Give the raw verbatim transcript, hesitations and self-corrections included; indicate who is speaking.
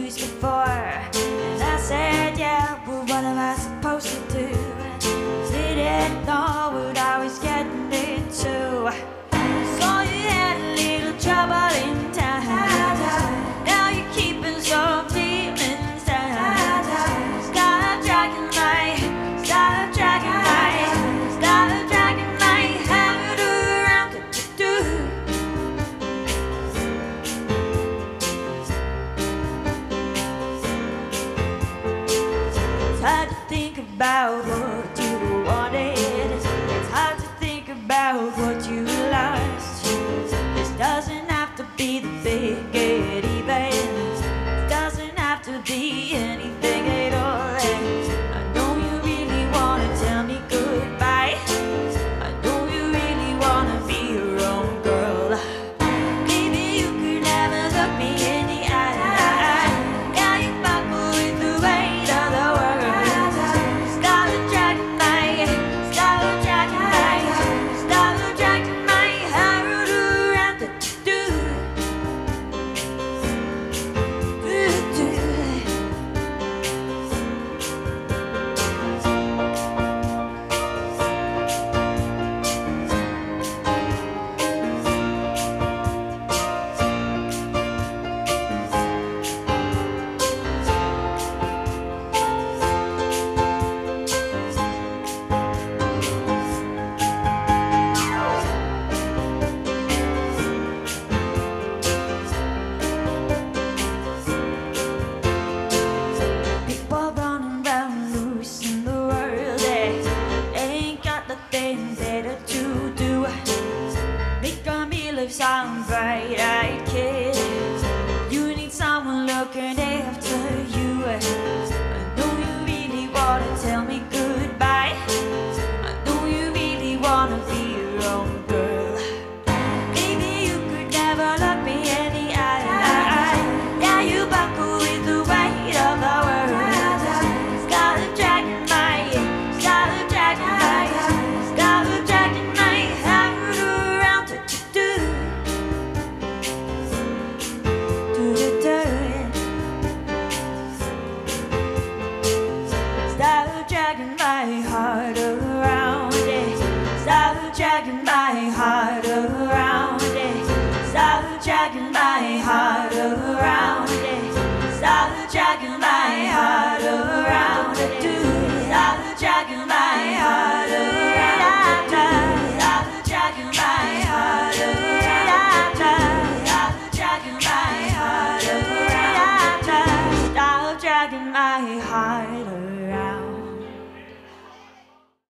Speaker 1: confused before. And I said, yeah, well, what am I supposed to do? Didn't know what I was getting into. So you had a little trouble in time. Now you're keeping some feelings down. Stop dragging my, stop dragging my, stop dragging my heart around. Do, do. It's hard to think about